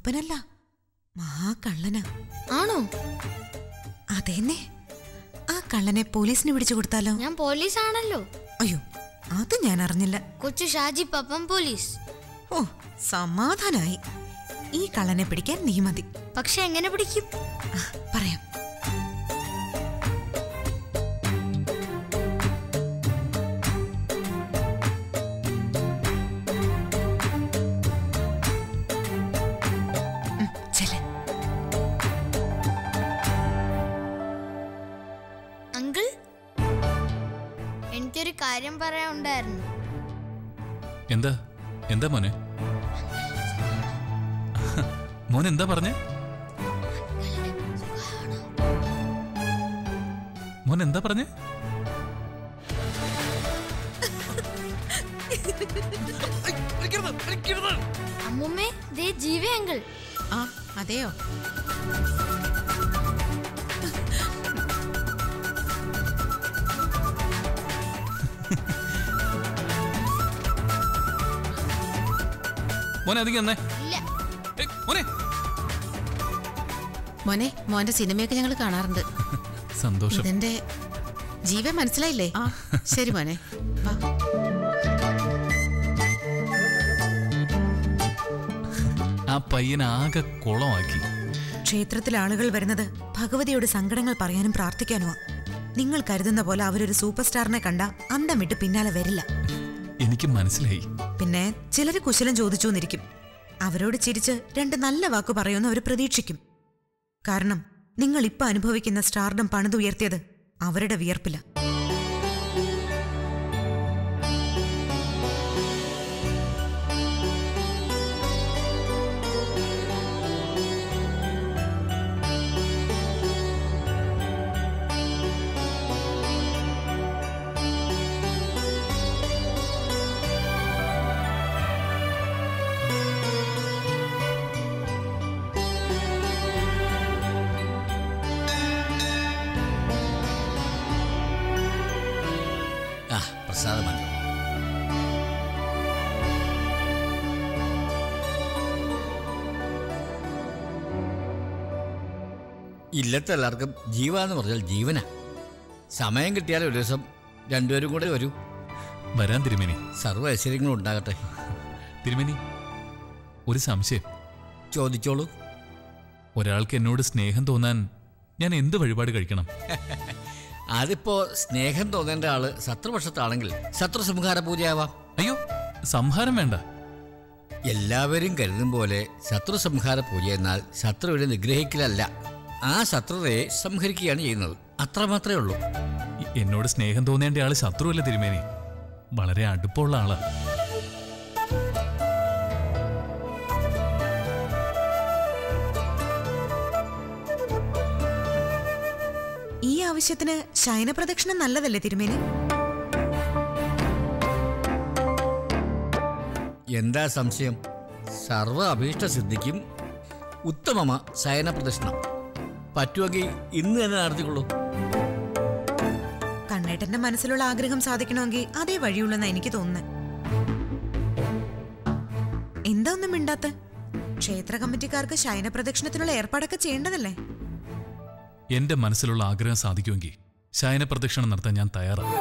അപൂപ്പനല്ല, മഹാകള്ളനാ. ആണോ? അതേന്നെ. ആ കള്ളനെ പോലീസിന് പിടിച്ചു കൊടുത്താലോ? ഞാൻ പോലീസ് ആണല്ലോ. അയ്യോ, അത് ഞാൻ അറിഞ്ഞില്ല. കൊച്ചു ഷാജി പപ്പൻ പോലീസ്. ഓ, സമാധാനായി. ഈ കള്ളനെ പിടിക്കാൻ നീ മതി. പക്ഷെ എങ്ങനെ പിടിക്കും? പറയാം. അങ്കിൾ, എനിക്കൊരു കാര്യം പറയാനുണ്ടായിരുന്നു. എന്താ എന്താ മോനെ? മോൻ എന്താ പറഞ്ഞേ? മോൻ എന്താ പറഞ്ഞേ? അമ്മൂമ്മേ, ദേ ജീവ അങ്കിൾ. ആ, അതെയോ? മോനെ അധികം എന്നേ മോനെ. മോനെ, മോന്റെ സിനിമയൊക്കെ ഞങ്ങൾ കാണാറുണ്ട്. സന്തോഷം. ഇതെന്റെ ജീവ മനസ്സിലായില്ലേ? ആ, ശരി മോനെ. ആ പയ്യനാകെ കുളമാക്കി. ക്ഷേത്രത്തിൽ ആളുകൾ വരുന്നത് ഭഗവതിയോട് സങ്കടങ്ങൾ പറയാനും പ്രാർത്ഥിക്കാനുമാ. നിങ്ങൾ കരുതുന്ന പോലെ അവരൊരു സൂപ്പർ സ്റ്റാറിനെ കണ്ട അന്തം വിട്ട് പിന്നാലെ വരില്ല. എനിക്ക് മനസ്സിലായി. പിന്നെ ചിലര് കുശലം ചോദിച്ചു എന്നിരിക്കും. അവരോട് ചിരിച്ച് രണ്ട് നല്ല വാക്ക് പറയുമെന്ന് അവർ പ്രതീക്ഷിക്കും. കാരണം നിങ്ങൾ ഇപ്പൊ അനുഭവിക്കുന്ന സ്റ്റാർഡം പണിതുയർത്തിയത് അവരുടെ വിയർപ്പില്ല. ഇല്ലത്തെ എല്ലാവർക്കും ജീവ എന്ന് പറഞ്ഞാൽ ജീവനാ. സമയം കിട്ടിയാൽ ഒരു ദിവസം രണ്ടുപേരും കൂടെ വരൂ. വരാൻ തിരുമേനി. സർവ്വ ഐശ്വര്യങ്ങളും ഉണ്ടാകട്ടെ. തിരുമേനി, ഒരു സംശയം. ചോദിച്ചോളൂ. ഒരാൾക്ക് എന്നോട് സ്നേഹം തോന്നാൻ ഞാൻ എന്ത് വഴിപാട് കഴിക്കണം? അതിപ്പോ സ്നേഹം തോന്നേണ്ട ആള് ശത്രുപക്ഷത്താണെങ്കിൽ ശത്രുസംഹാര പൂജയാവാം. അയ്യോ, സംഹാരം വേണ്ട. എല്ലാവരും കരുതും പോലെ ശത്രുസംഹാര പൂജ എന്നാൽ ശത്രുവിനെ നിഗ്രഹിക്കലല്ല, ആ ശത്രുതയെ സംഹരിക്കുകയാണ് ചെയ്യുന്നത്. അത്രമാത്രമേ ഉള്ളൂ. എന്നോട് സ്നേഹം തോന്നേണ്ട ആള് ശത്രുവല്ല തിരുമേനി, വളരെ അടുപ്പമുള്ള ആളാ. ഈ ആവശ്യത്തിന് ശയനപ്രദക്ഷിണം നല്ലതല്ലേ തിരുമേനി? എന്താ സംശയം? സർവ അഭീഷ്ട സിദ്ധിക്കും ഉത്തമമാ ശയന പ്രദക്ഷിണം. പറ്റുമെങ്കിൽ ഇന്ന് തന്നെ നടത്തിക്കൊള്ളൂ. കണ്ണേട്ടന്റെ മനസ്സിലുള്ള ആഗ്രഹം സാധിക്കണമെങ്കിൽ അതേ വഴിയുള്ളെന്നാ എനിക്ക് തോന്നുന്നത്. എന്താ ഒന്നും മിണ്ടാത്ത? ക്ഷേത്ര കമ്മിറ്റിക്കാർക്ക് ശയന പ്രദക്ഷിണത്തിനുള്ള ഏർപ്പാടൊക്കെ ചെയ്യേണ്ടതല്ലേ? എന്റെ മനസ്സിലുള്ള ആഗ്രഹം സാധിക്കുമെങ്കിൽ ശയന പ്രദക്ഷിണം നടത്താൻ ഞാൻ തയ്യാറാണ്.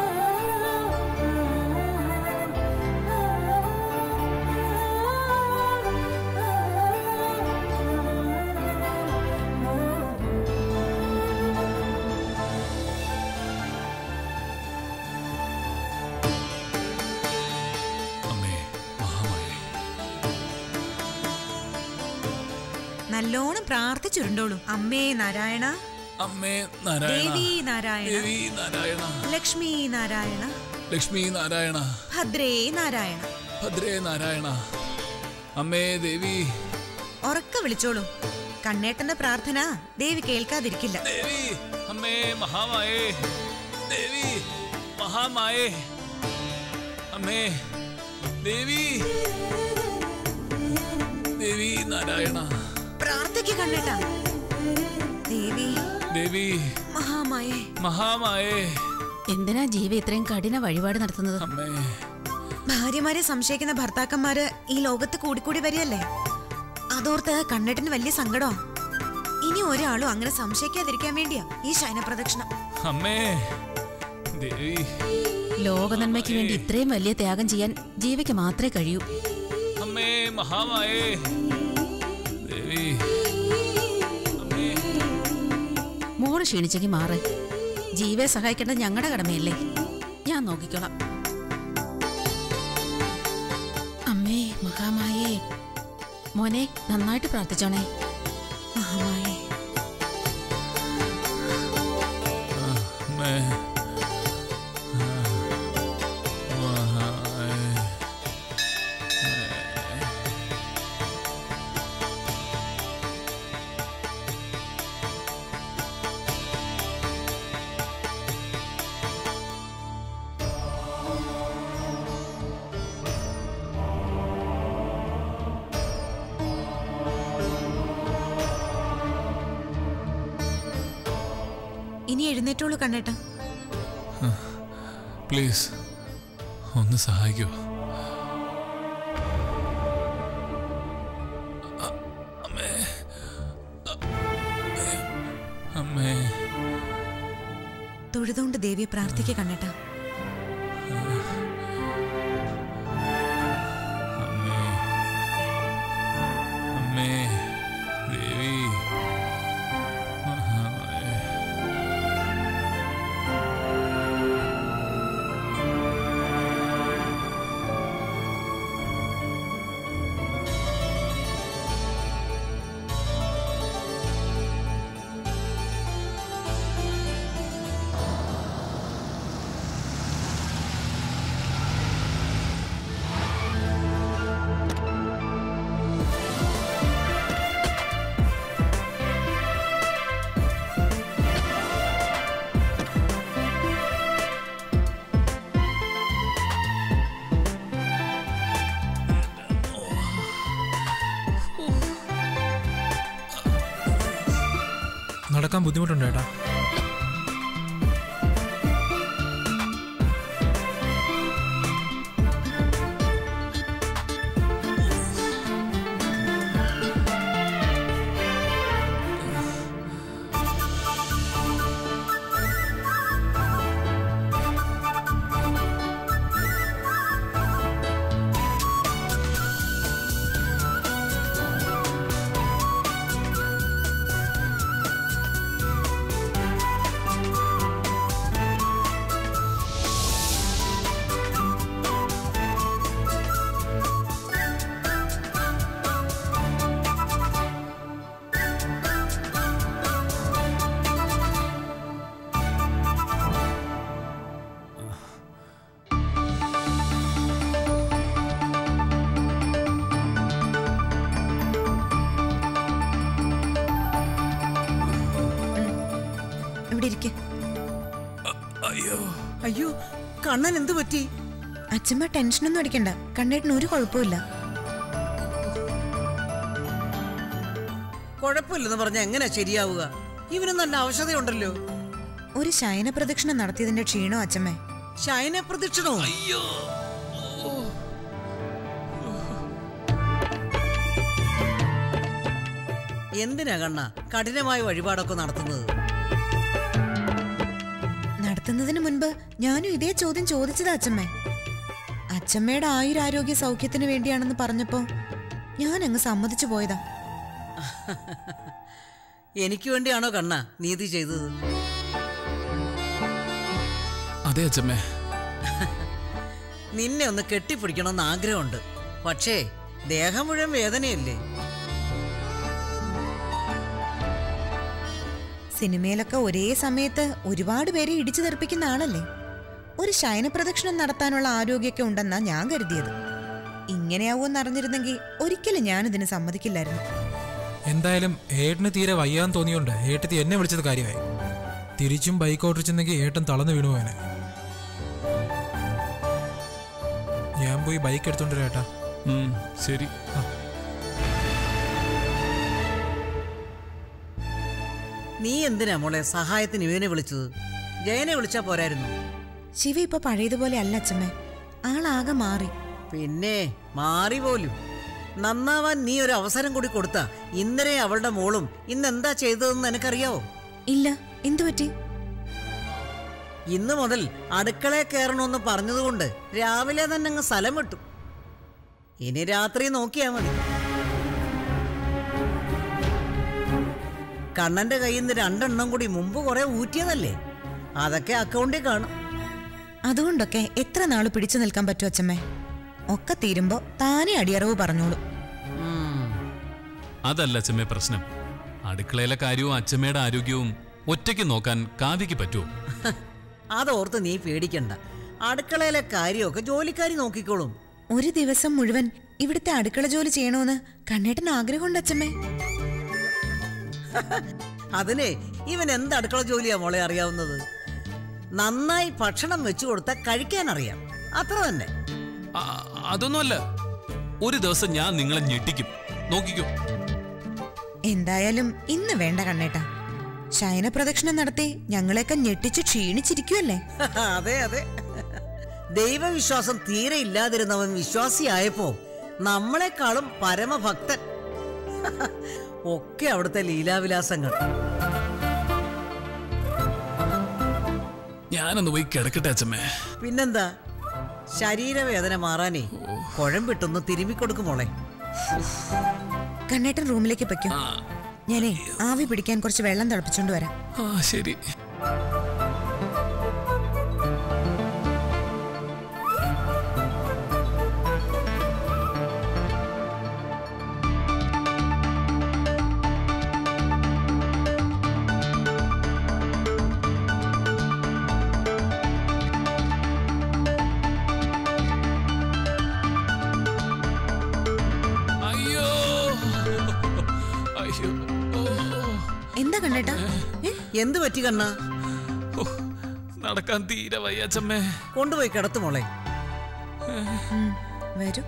നല്ലോണം പ്രാർത്ഥിച്ചുരുണ്ടോളൂ. അമ്മേ നാരായണ, അമ്മേ നാരായണ, ദേവി നാരായണ, ദേവി നാരായണ, ലക്ഷ്മി നാരായണ, ലക്ഷ്മി നാരായണ, ഭദ്രേ നാരായണ, ഭദ്രേ നാരായണ, അമ്മേ ദേവി. ഉറക്ക വിളിച്ചോളൂ. കണ്ണേട്ടന്റെ പ്രാർത്ഥന ദേവി കേൾക്കാതിരിക്കില്ല. ദേവി, അമ്മേ മഹാമായേ, ദേവി മഹാമായേ, അമ്മേ ദേവി, ദേവി നാരായണ. പ്രാർത്ഥിക്ക് കണ്ണേട്ടാ. ദേവി, ദേവി മഹാമായേ, മഹാമായേ. എന്തിനാ ജീവ ഇത്രയും കഠിന വഴിപാട് നടത്തുന്നത്? ഭാര്യമാരെ സംശയിക്കുന്ന ഭർത്താക്കന്മാര് ഈ ലോകത്ത് കൂടിക്കൂടി വരികയല്ലേ? അതോർത്ത് കണ്ണേട്ടന് വലിയ സങ്കടമാ. ഇനി ഒരാളും അങ്ങനെ സംശയിക്കാതിരിക്കാൻ വേണ്ടിയാ ഈ ശയനപ്രദക്ഷിണം. അമ്മേ ദേവി, ലോക നന്മയ്ക്ക് വേണ്ടി ഇത്രയും വലിയ ത്യാഗം ചെയ്യാൻ ജീവയ്ക്ക് മാത്രമേ കഴിയൂ. അമ്മേ മഹാമായേ ദേവി. അമ്മേ മോള് ക്ഷീണിച്ചെങ്കിൽ മാറ്. ജീവയെ സഹായിക്കേണ്ടത് ഞങ്ങളുടെ കടമയല്ലേ. ഞാൻ നോക്കിക്കോളാം. അമ്മേ മഹാമായേ, മോനെ നന്നായിട്ട് പ്രാർത്ഥിച്ചോണേ. മഹാമായേ, അമ്മേ ഇനി എഴുന്നേറ്റോളൂ കണ്ണേട്ട. പ്ലീസ് ഒന്ന് സഹായിക്കോ. അമ്മേ അമ്മേ. തൊഴുതുകൊണ്ട് ദേവിയെ പ്രാർത്ഥിക്കുക കണ്ണേട്ട. അമ്മേ അമ്മേ ദേവി. നടക്കാൻ ബുദ്ധിമുട്ടുണ്ട് ഏട്ടാ. അയ്യോ, കണ്ണൻ എന്ത് പറ്റി? അച്ഛമ്മ ടെൻഷനൊന്നും അടിക്കണ്ട. കണ്ണേട്ടന് ഒരു കുഴപ്പമില്ല. കുഴപ്പമില്ലെന്ന് പറഞ്ഞ എങ്ങനെ ശരിയാവുക? ഇവന് നല്ല ഔഷധമുണ്ടല്ലോ. ഒരു ശയന പ്രദക്ഷിണം നടത്തിയതിന്റെ ക്ഷീണോ അച്ഛമ്മേ. ശയന പ്രദക്ഷിണോ? എന്തിനാ കണ്ണ കഠിനമായ വഴിപാടൊക്കെ നടത്തുന്നത്? നടത്തുന്നതിന് മുൻപ് ഞാനും ഇതേ ചോദ്യം ചോദിച്ചതാ അച്ഛമ്മേ. അച്ഛമ്മയുടെ ആയുരാരോഗ്യ സൗഖ്യത്തിന് വേണ്ടിയാണെന്ന് പറഞ്ഞപ്പോ ഞാൻ അങ്ങ് സമ്മതിച്ചു പോയതാ. എനിക്ക് വേണ്ടിയാണോ കണ്ണ നീതി ചെയ്തത്? അതെ അച്ഛമ്മേ. നിന്നെ ഒന്ന് കെട്ടിപ്പിടിക്കണമെന്ന് ആഗ്രഹമുണ്ട്. പക്ഷേ ദേഹം മുഴുവൻ വേദനയല്ലേ. സിനിമയിലൊക്കെ ഒരേ സമയത്ത് ഒരുപാട് പേരെ ഇടിച്ചു തെറിപ്പിക്കുന്ന ആളല്ലേ. ഒരു ശയന പ്രദക്ഷിണം നടത്താനുള്ള ആരോഗ്യമൊക്കെ ഉണ്ടെന്നാ ഞാൻ കരുതിയത്. ഇങ്ങനെയാവുമെന്ന് അറിഞ്ഞിരുന്നെങ്കിൽ ഒരിക്കലും ഞാനിതിന് സമ്മതിക്കില്ലായിരുന്നു. എന്തായാലും ഏട്ടന് തീരെ വയ്യാന്ന് തോന്നിയോണ്ട് ഏട്ടത്തി എന്നെ വിളിച്ചത് കാര്യമായി. തിരിച്ചും ബൈക്ക് ഓടിച്ചെന്നെങ്കിൽ ഏട്ടൻ തളർന്നു വീണു പോയനെ. ഞാൻ പോയി ബൈക്ക് എടുത്തോണ്ട് ഏട്ടാ. ശരി. നീ എന്തിനാ മോളെ സഹായത്തിന് ഇവനെ വിളിച്ചത്? ജയനെ വിളിച്ചാ പോരായിരുന്നു? ശിവ ഇപ്പൊ പഴയതുപോലെ അല്ല അച്ഛമ്മേ. ആളാകെ മാറി. പിന്നെ മാറി പോലും. നന്നാവാൻ നീ ഒരു അവസരം കൂടി കൊടുത്ത ഇന്നലെ അവളുടെ മോളും ഇന്നെന്താ ചെയ്തതെന്ന് എനിക്കറിയാവോ? ഇല്ല, എന്തു പറ്റി? ഇന്നു മുതൽ അടുക്കളയിൽ കയറണമെന്ന് പറഞ്ഞതുകൊണ്ട് രാവിലെ തന്നെ അങ്ങ് സ്ഥലം വിട്ടു. ഇനി രാത്രി നോക്കിയാ മതി. കണ്ണന്റെ കയ്യിൽ നിന്ന് 2 എണ്ണം കൂടി മുമ്പ് കുറെ ഊറ്റിയതല്ലേ, അതൊക്കെ അക്കൗണ്ടിൽ കാണും. അതുകൊണ്ടൊക്കെ എത്ര നാള് പിടിച്ചു നിൽക്കാൻ പറ്റും അച്ഛമ്മേ? ഒക്കെ തീരുമ്പോ താനേ അടിയറവ് പറഞ്ഞോളൂ. അതല്ല അച്ഛമ്മേ പ്രശ്നം. അടുക്കളയിലെ കാര്യവും അച്ഛമ്മയുടെ ആരോഗ്യവും ഒറ്റയ്ക്ക് നോക്കാൻ കാവ്യക്ക് പറ്റുമോ? അതോർത്ത് നീ പേടിക്കണ്ട. അടുക്കളയിലെ കാര്യമൊക്കെ ജോലിക്കാരി നോക്കിക്കോളും. ഒരു ദിവസം മുഴുവൻ ഇവിടുത്തെ അടുക്കള ജോലി ചെയ്യണോന്ന് കണ്ണേട്ടന് ആഗ്രഹമുണ്ട് അച്ഛമ്മേ. അതിനെ ഇവൻ എന്ത് അടുക്കള ജോലിയാ മോളെ അറിയാവുന്നത്? നന്നായി ഭക്ഷണം വെച്ചു കൊടുത്താൽ കഴിക്കാൻ അറിയാം, അത്ര തന്നെ. അതൊന്നുമല്ല, ഒരു ദിവസം ഞാൻ നിങ്ങളെ ഞെട്ടിക്കും, നോക്കിക്കോ. എന്തായാലും ഇന്ന് വേണ്ട കണ്ണേട്ടാ. ശയന പ്രദക്ഷിണം നടത്തി ഞങ്ങളെയൊക്കെ ഞെട്ടിച്ച് ക്ഷീണിച്ചിരിക്കുവല്ലേ? അതെ അതെ, ദൈവവിശ്വാസം തീരെ ഇല്ലാതിരുന്നവൻ വിശ്വാസിയായപ്പോ നമ്മളെക്കാളും പരമഭക്തൻ. ഒക്കെ അവിടുത്തെ ലീലാവിലാസങ്ങൾ. ഞാനൊന്ന് പോയി കിടക്കട്ടെ അച്ഛമ്മേ. പിന്നെന്താ, ശരീരവേദന മാറാനേ കുഴമ്പിട്ടൊന്ന് തിരുമ്മിക്കൊടുക്കും മോളെ. കണ്ണേട്ടൻ റൂമിലേക്ക് പൊയ്ക്കോ. ഞാനേ ആവി പിടിക്കാൻ കുറച്ച് വെള്ളം തിളപ്പിച്ചോണ്ട് വരാം. ശരി. എന്താ കണ്ണേട്ടാ? എന്ത് പറ്റി കണ്ണ? നടക്കാൻ തീരെ വയ്യച്ചമ്മേ. കൊണ്ടുപോയി കിടത്തു മോളെ. വരൂ.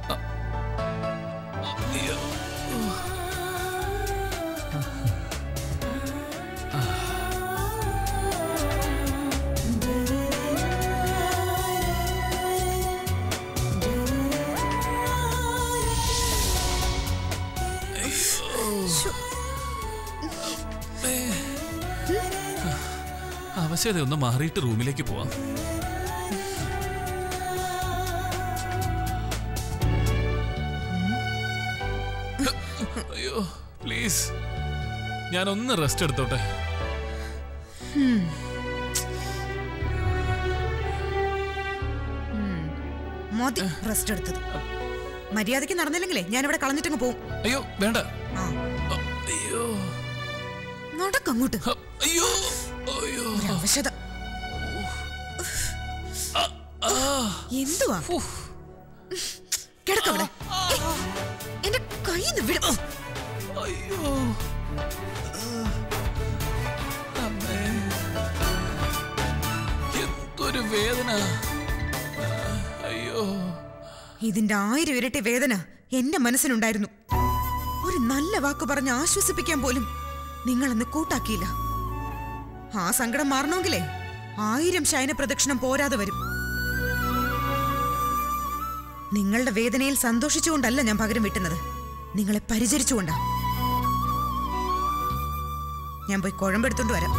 അവശതയൊന്ന് മാറിയിട്ട് റൂമിലേക്ക് പോവാം. അയ്യോ പ്ലീസ്, ഞാനൊന്ന് റെസ്റ്റ് എടുത്തോട്ടെ. മതി റെസ്റ്റ് എടുത്തത്. മര്യാദയ്ക്ക് നടന്നില്ലെങ്കിലേ ഞാനിവിടെ കളഞ്ഞിട്ടങ്ങ് പോവും. അയ്യോ വേണ്ട. അയ്യോ നടക്കങ്ങോട്ട്. അയ്യോ അയ്യോ അവശത. എന്തുവാ? കിടക്കവിടെ. എന്റെ കയ്യിൽ നിന്ന് വിടും. അയ്യോ എന്തൊരു വേദന. അയ്യോ, ഇതിന്റെ 1000 ഇരട്ടി വേദന എന്റെ മനസ്സിലുണ്ടായിരുന്നു. ഒരു നല്ല വാക്ക് പറഞ്ഞ് ആശ്വസിപ്പിക്കാൻ പോലും നിങ്ങളന്ന് കൂട്ടാക്കിയില്ല. ആ സങ്കടം മാറണമെങ്കിലേ 1000 ശയന പ്രദക്ഷിണം പോരാതെ വരും. നിങ്ങളുടെ വേദനയിൽ സന്തോഷിച്ചുകൊണ്ടല്ല ഞാൻ പകരം വിട്ടുന്നത്, നിങ്ങളെ പരിചരിച്ചുകൊണ്ടാ. ഞാൻ പോയി കുഴമ്പെടുത്തോണ്ട് വരാം.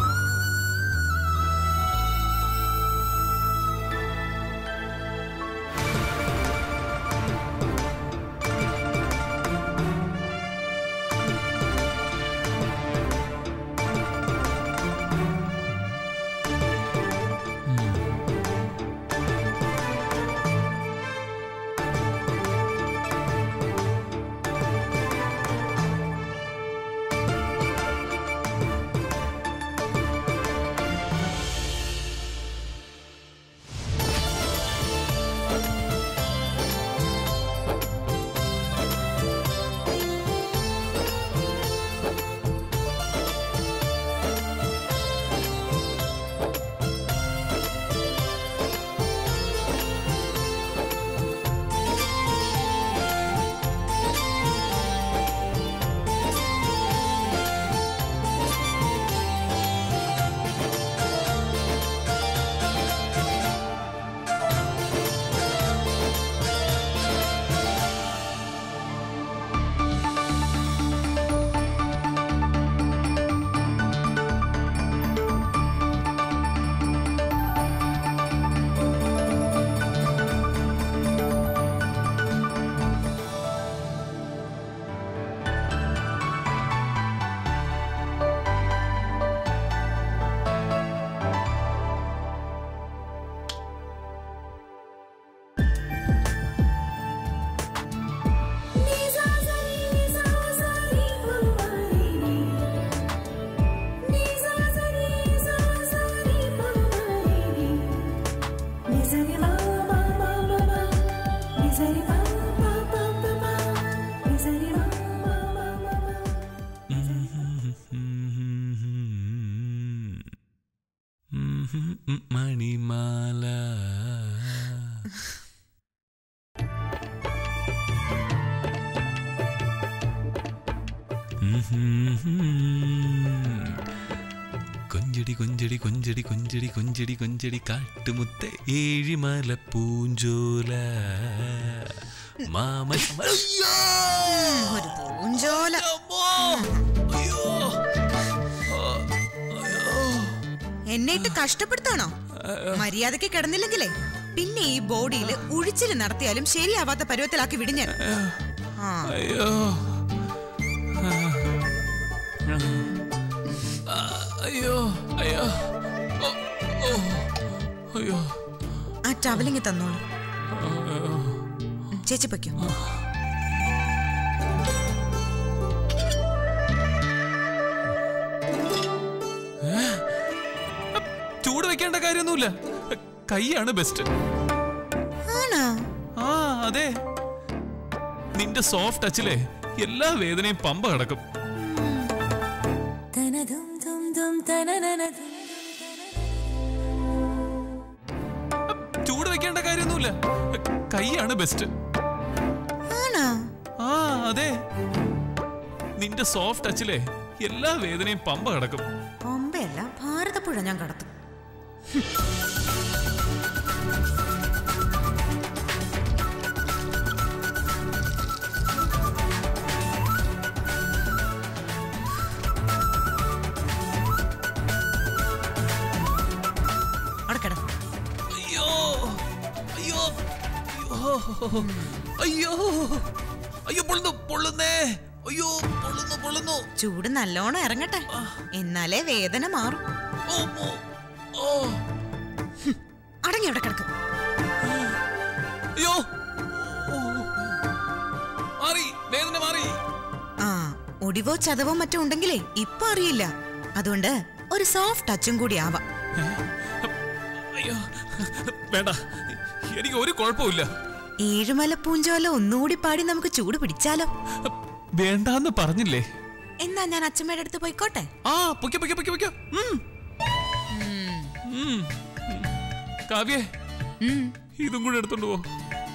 മണിമാല കൊഞ്ചടി കൊഞ്ചടി കൊഞ്ചടി കൊഞ്ചടി കൊഞ്ചടി കൊഞ്ചടി കാട്ടുമുത്ത ഏഴിമല പൂഞ്ചോല മാമ ഒരു പൂഞ്ചോല. എന്നിട്ട് കഷ്ടപ്പെടുത്താണോ? മര്യാദക്ക് കിടന്നില്ലെങ്കിലേ പിന്നെ ഈ ബോഡിയിൽ ഉഴിച്ചില് നടത്തിയാലും ശരിയാവാത്ത പരുവത്തിലാക്കി വിടിഞ്ഞാൽ. അയ്യോ അയ്യോ അയ്യോ അയ്യോ. ആ ടവലിങ് തന്നോളൂ ചേച്ചി. പൊയ്ക്കോ. ചൂട് വെക്കേണ്ട കാര്യമൊന്നുമില്ല, കൈയാണ് ബെസ്റ്റ്. ആണോ? ആ അതെ, നിന്റെ സോഫ്റ്റ് ടച്ചിലെ എല്ലാ വേദനയും പമ്പ കിടക്കും. ചൂട് വെക്കേണ്ട കാര്യമൊന്നുമില്ല, കൈയാണ് ബെസ്റ്റ്. ആണോ? ആ അതെ, നിന്റെ സോഫ്റ്റ് ടച്ചിലെ എല്ലാ വേദനയും പമ്പ കിടക്കും. പമ്പയല്ല, ഭാരതപ്പുഴ ഞാൻ കടത്തും. അയ്യോ അയ്യോ അയ്യോ അയ്യോ പൊള്ളുന്നു, പൊള്ളുന്നേ, അയ്യോ പൊള്ളുന്നു പൊള്ളുന്നു. ചൂട് നല്ലോണം ഇറങ്ങട്ടെ, എന്നാലേ വേദന മാറും. അടങ്ങി അവിടെ കിടക്കും. അയ്യോ മാറി, വേദന മാറി. ആ ഒടിവോ ചതവോ മറ്റോ ഉണ്ടെങ്കിലേ ഇപ്പൊ അറിയില്ല, അതുകൊണ്ട് ഒരു സോഫ്റ്റ് ടച്ചും കൂടി ആവാം. അയ്യോ വേണ്ട, എനിക്ക് ഒരു കുഴപ്പമില്ല. ഏഴുമല പൂഞ്ചോല ഒന്നുകൂടി പാടി നമുക്ക് ചൂട് പിടിച്ചാലോ? വേണ്ടാന്ന് പറഞ്ഞില്ലേ? എന്നാ ഞാൻ അച്ഛമ്മയുടെ അടുത്ത് പോയിക്കോട്ടെ? ആ പൊയ്ക്കോ പൊയ്ക്കോ പൊയ്ക്കോ പൊയ്ക്കോ. കാവ്യേ, ഇതും കൂടെ എടുത്തോണ്ട് പോ.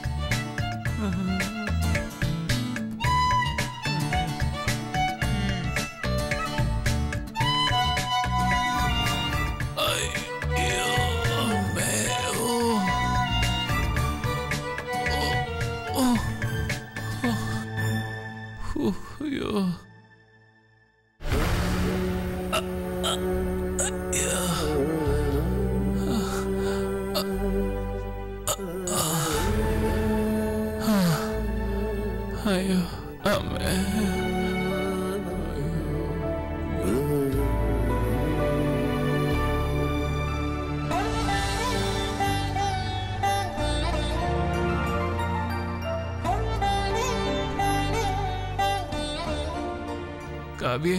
അയ്യോ അയ്യോ അമ്മേ. കാവ്യേ,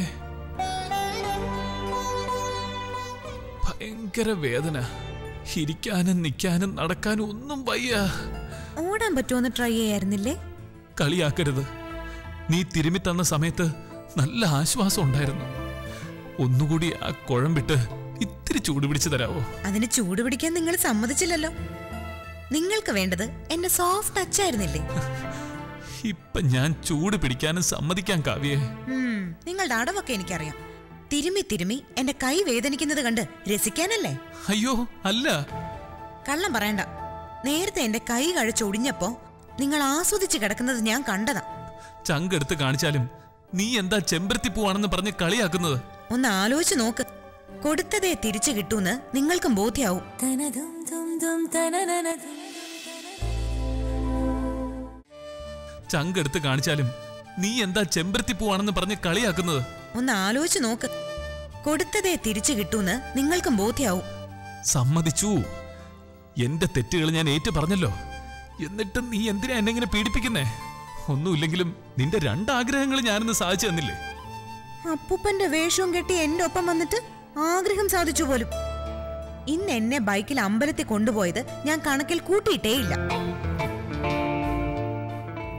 ഭയങ്കര വേദന, ഇരിക്കാനും നിൽക്കാനും നടക്കാനും ഒന്നും വയ്യ. ഓടാൻ പറ്റുമെന്ന് ട്രൈ ചെയ്യായിരുന്നില്ലേ? കളിയാക്കരുത്, നീ തിരുമ്മി തന്ന സമയത്ത് നല്ല ആശ്വാസം ഉണ്ടായിരുന്നു. ഒന്നുകൂടി ആ കുഴമ്പിട്ട് ഇത്തിരി ചൂട് പിടിച്ചു തരാവോ? അതിന് ചൂട് പിടിക്കാൻ നിങ്ങൾ സമ്മതിച്ചില്ലല്ലോ. നിങ്ങൾക്ക് വേണ്ടത് എന്റെ സോഫ്റ്റ് ടച്ച് ആയിരുന്നില്ലേ? ഇപ്പൊ ഞാൻ ചൂട് പിടിക്കാനും സമ്മതിക്കാൻ കാവ്യേ. നിങ്ങളുടെ അടവൊക്കെ എനിക്കറിയാം. തിരുമ്മി തിരുമ്മി എന്റെ കൈ വേദനിക്കുന്നത് കണ്ട് രസിക്കാനല്ലേ? അയ്യോ അല്ല. കള്ളം പറയണ്ട. നേരത്തെ എന്റെ കൈ കഴിച്ചൊടിഞ്ഞപ്പോ നിങ്ങൾ ആസ്വദിച്ച് കിടക്കുന്നത് ഞാൻ കണ്ടതാ. ചങ്കെടുത്ത് കാണിച്ചാലും നീ എന്താ ചെമ്പരത്തി പൂവാണെന്ന് പറഞ്ഞ് കളിയാക്കുന്നത്? ഒന്ന് ആലോചിച്ച് നോക്ക്. കൊടുത്തതേ തിരിച്ചു കിട്ടൂന്ന് നിങ്ങൾക്കും ബോധ്യാവും. ചങ്കെടുത്ത് കാണിച്ചാലും നീ എന്താ ചെമ്പരത്തി പൂവാണെന്ന് പറഞ്ഞ് കളിയാക്കുന്നത്? ഒന്ന് ആലോചിച്ച് നോക്ക്. കൊടുത്തതേ തിരിച്ചു കിട്ടൂന്ന് നിങ്ങൾക്കും ബോധ്യാവും. സമ്മതിച്ചു, എന്റെ തെറ്റുകൾ ഞാൻ ഏറ്റു പറഞ്ഞല്ലോ. എന്നിട്ട് നീ എന്തിനാ എന്നെ ഇങ്ങനെ പീഡിപ്പിക്കുന്നേ? ഒന്നുമില്ലെങ്കിലും നിന്റെ രണ്ടാഗ്രഹങ്ങൾ ഞാനിന്ന് സാധിച്ചു തന്നില്ലേ? അപ്പൂപ്പന്റെ വേഷവും കെട്ടി എന്റെ ഒപ്പം വന്നിട്ട് ആഗ്രഹം സാധിച്ചു പോലും. ഇന്ന് എന്നെ ബൈക്കിൽ അമ്പലത്തിൽ കൊണ്ടുപോയത് ഞാൻ കണക്കിൽ കൂട്ടിയിട്ടേയില്ല.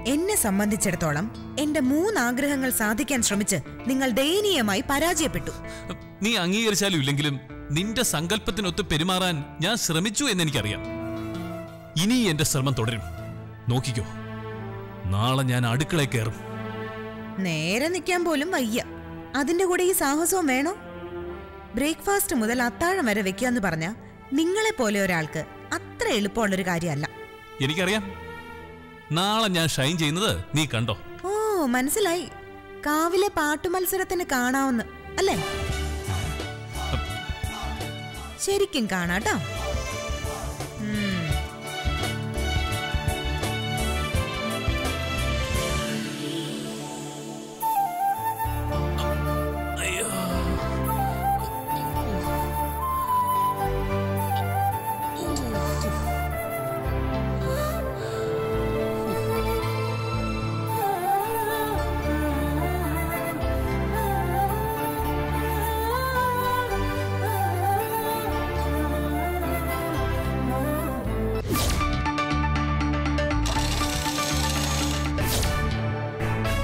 എന്നെ സംബന്ധിച്ചിടത്തോളം എന്റെ 3 ആഗ്രഹങ്ങൾ സാധിക്കാൻ ശ്രമിച്ച് നിങ്ങൾ ദയനീയമായി പരാജയപ്പെട്ടു. നീ അംഗീകരിച്ചാലും ഇല്ലെങ്കിലും നിന്റെ സങ്കല്പത്തിനൊത്ത് പെരുമാറാൻ ഞാൻ ശ്രമിച്ചു എന്നെനിക്കറിയാം. ഇനി എന്റെ ശ്രമം തുടരും. നോക്കിക്കോ, നാളെ ഞാൻ അടുക്കളയിൽ കയറും. നേരെ നിൽക്കാൻ പോലും വയ്യ. അതിന്റെ കൂടെ ഈ സാഹസവും വേണോ? ബ്രേക്ക്ഫാസ്റ്റ് മുതൽ അത്താഴം വരെ വെക്കാന്ന് പറഞ്ഞ നിങ്ങളെ പോലെ ഒരാൾക്ക് അത്ര എളുപ്പമുള്ളൊരു കാര്യമല്ല. എനിക്കറിയാം. നാളെ ഞാൻ ഷൈൻ ചെയ്യുന്നത് നീ കണ്ടോ? ഓ, മനസ്സിലായി. കാവിലെ പാട്ടുമത്സരത്തിന് കാണാവുന്ന അല്ലേ? ശരിക്കും കാണാട്ടോ.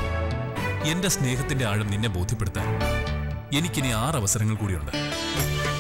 എന്റെ സ്നേഹത്തിന്റെ ആഴം നിന്നെ ബോധ്യപ്പെടുത്താൻ എനിക്കിനി 6 അവസരങ്ങൾ കൂടിയുണ്ട്.